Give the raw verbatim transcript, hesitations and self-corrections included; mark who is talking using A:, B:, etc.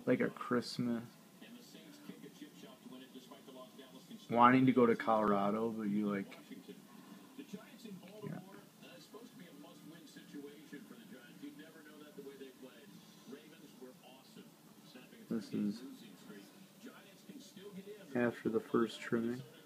A: like a Christmas, wanting to go to Colorado, but you like, yeah. This is after the first trimming.